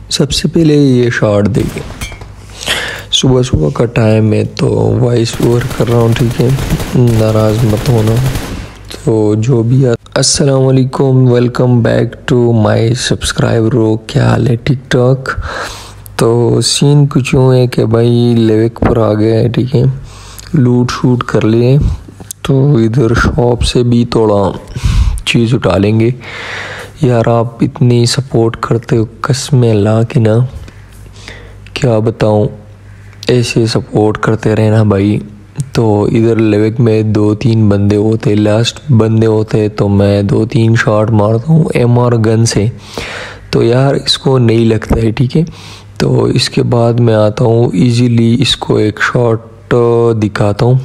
सबसे पहले ये शॉट देखिए, सुबह सुबह का टाइम है तो वॉइस ओवर कर रहा हूँ, ठीक है, नाराज़ मत होना। तो जो भी अस्सलाम वालेकुम, welcome back to my subscriber. क्या हाल है टिकटॉक। तो सीन कुछ यूँ है कि भाई लेविक पर आ गए हैं, ठीक है, लूट शूट कर लिए, तो इधर शॉप से भी थोड़ा चीज़ उठा लेंगे। यार आप इतनी सपोर्ट करते हो, कसम अल्लाह की ना क्या बताऊं, ऐसे सपोर्ट करते रहना भाई। तो इधर लेविक में 2-3 बंदे होते, लास्ट बंदे होते तो मैं 2-3 शॉट मारता हूँ MR गन से, तो यार इसको नहीं लगता है, ठीक है। तो इसके बाद मैं आता हूँ इजीली इसको एक शॉट दिखाता हूँ।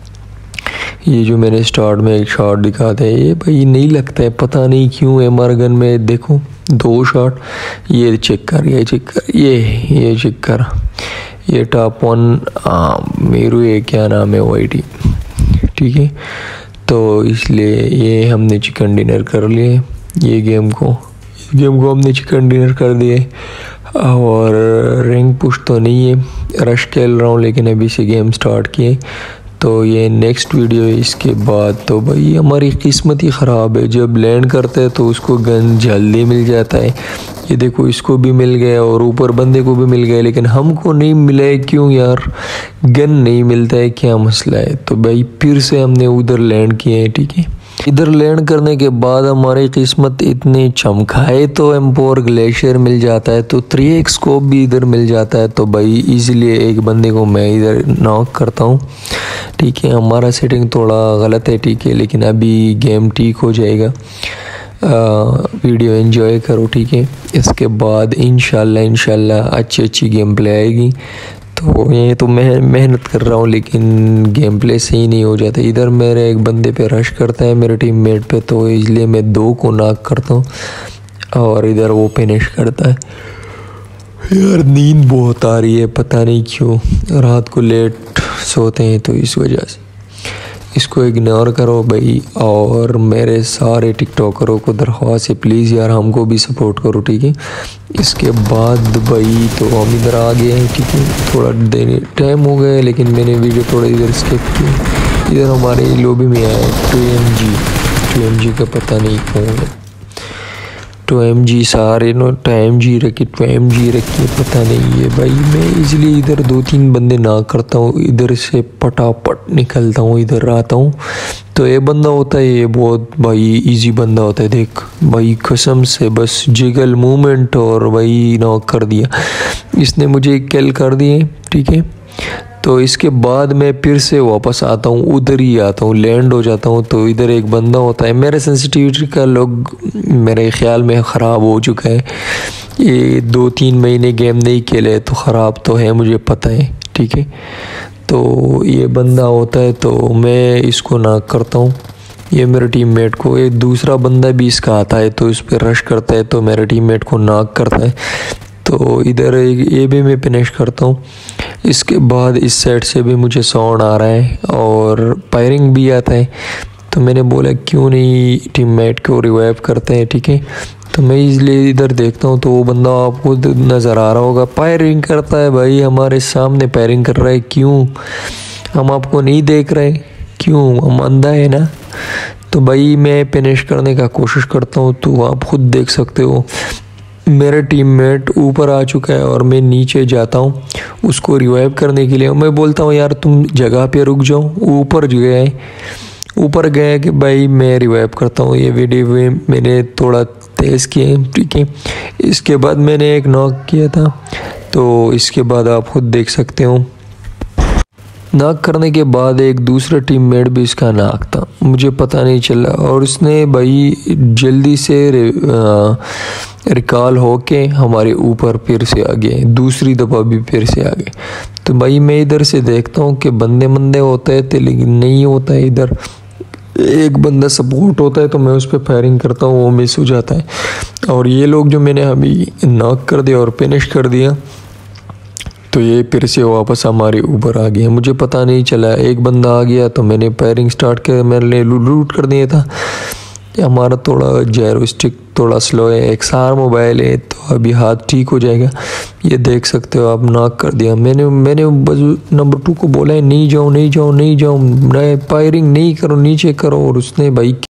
ये जो मैंने स्टार्ट में एक शॉट दिखाते हैं, ये भाई नहीं लगता है, पता नहीं क्यों। MR गन में देखो 2 शॉट, ये चेक कर, ये चेक कर, ये चेक कर, ये टॉप 1 मेरू, ये क्या नाम है, YT, ठीक है। तो इसलिए ये हमने चिकन डिनर कर लिए, ये गेम को हमने चिकन डिनर कर दिए। और रैंक पुश तो नहीं है, रश खेल रहा हूँ, लेकिन अभी से गेम स्टार्ट किए। तो ये नेक्स्ट वीडियो है इसके बाद। तो भाई हमारी किस्मत ही ख़राब है, जब लैंड करते हैं तो उसको गन जल्दी मिल जाता है। ये देखो इसको भी मिल गया और ऊपर बंदे को भी मिल गया, लेकिन हमको नहीं मिला है। क्यों यार, गन नहीं मिलता है, क्या मसला है। तो भाई फिर से हमने उधर लैंड किए हैं, ठीक है। इधर लैंड करने के बाद हमारी किस्मत इतनी चमकाए तो M4 ग्लेशियर मिल जाता है, तो 3x स्कोप भी इधर मिल जाता है। तो भाई इजीली एक बंदे को मैं इधर नॉक करता हूँ, ठीक है। हमारा सेटिंग थोड़ा गलत है, ठीक है, लेकिन अभी गेम ठीक हो जाएगा। वीडियो एंजॉय करो, ठीक है। इसके बाद इंशाल्लाह अच्छी गेम प्ले आएगी। तो ये तो मैं मेहनत कर रहा हूँ, लेकिन गेम प्ले सही नहीं हो जाता। इधर मेरे एक बंदे पे रश करता है, मेरे टीममेट पे, तो इसलिए मैं 2 को नॉक करता हूँ और इधर वो फिनिश करता है। यार नींद बहुत आ रही है, पता नहीं क्यों, रात को लेट सोते हैं तो इस वजह से। इसको इग्नोर करो भाई, और मेरे सारे टिकटॉकरों को दरख्वास्त है, प्लीज़ यार हमको भी सपोर्ट करो, ठीक है। इसके बाद भाई तो हम इधर आ गए हैं, ठीक है। थोड़ा देर टाइम हो गया, लेकिन मैंने वीडियो थोड़ा इधर स्किप की। इधर हमारे लॉबी में आया 2MG का पता नहीं क्यों है, 2MG सारे नो 2MG रखी पता नहीं है भाई। मैं इसलिए इधर 2-3 बंदे ना करता हूँ, इधर से पटापट निकलता हूँ, इधर आता हूँ। तो ये बंदा होता है, ये बहुत भाई इजी बंदा होता है, देख भाई कसम से बस जिगल मूवमेंट और भाई नॉक कर दिया इसने, मुझे किल कर दिए, ठीक है। तो इसके बाद मैं फिर से वापस आता हूँ, उधर ही आता हूँ, लैंड हो जाता हूँ। तो इधर एक बंदा होता है, मेरे सेंसिटिविटी का लोग मेरे ख्याल में ख़राब हो चुका है। ये 2-3 महीने गेम नहीं खेले तो ख़राब तो है, मुझे पता है, ठीक है। तो ये बंदा होता है, तो मैं इसको नॉक करता हूँ, ये मेरे टीममेट को। एक दूसरा बंदा भी इसका आता है, तो इस पर रश करता है, तो मेरे टीममेट को नॉक करता है। तो इधर ये भी मैं फिनिश करता हूँ। इसके बाद इस साइड से भी मुझे साउंड आ रहा है और फायरिंग भी आता है, तो मैंने बोला क्यों नहीं टीममेट को रिवाइव करते हैं, ठीक है। तो मैं इसलिए इधर देखता हूँ, तो वो बंदा आपको नज़र आ रहा होगा, फायरिंग करता है भाई, हमारे सामने फायरिंग कर रहा है। क्यों हम आपको नहीं देख रहे, क्यों हम अंधा है ना। तो भाई मैं फिनिश करने का कोशिश करता हूँ, तो आप खुद देख सकते हो मेरा टीममेट ऊपर आ चुका है और मैं नीचे जाता हूँ उसको रिवाइव करने के लिए। मैं बोलता हूँ यार तुम जगह पे रुक जाओ, ऊपर गए कि भाई मैं रिवाइव करता हूँ। ये वीडियो मैंने थोड़ा तेज़ किए, ठीक है। इसके बाद मैंने एक नॉक किया था, तो इसके बाद आप खुद देख सकते हो। नॉक करने के बाद एक दूसरा टीममेट भी इसका नॉक था, मुझे पता नहीं चला, और उसने भाई जल्दी से रिकॉल होके हमारे ऊपर फिर से आ गए, दूसरी दफ़ा भी फिर से आ गए। तो भाई मैं इधर से देखता हूँ कि बंदे होते थे, लेकिन नहीं होता है। इधर एक बंदा सपोर्ट होता है, तो मैं उस पर फायरिंग करता हूँ, वो मिस हो जाता है। और ये लोग जो मैंने अभी नॉक कर दिया और फिनिश कर दिया, तो ये फिर से वापस हमारे ऊपर आ गया, मुझे पता नहीं चला। एक बंदा आ गया तो मैंने फायरिंग स्टार्ट किया, मैंने लूट कर दिया था। हमारा थोड़ा जायरो स्टिक थोड़ा स्लो है, XR मोबाइल है तो अभी हाथ ठीक हो जाएगा। ये देख सकते हो आप, नॉक कर दिया मैंने नंबर 2 को बोला है नहीं जाओ नहीं जाओ नहीं जाओ, फायरिंग नहीं करो नीचे करो, और उसने भाई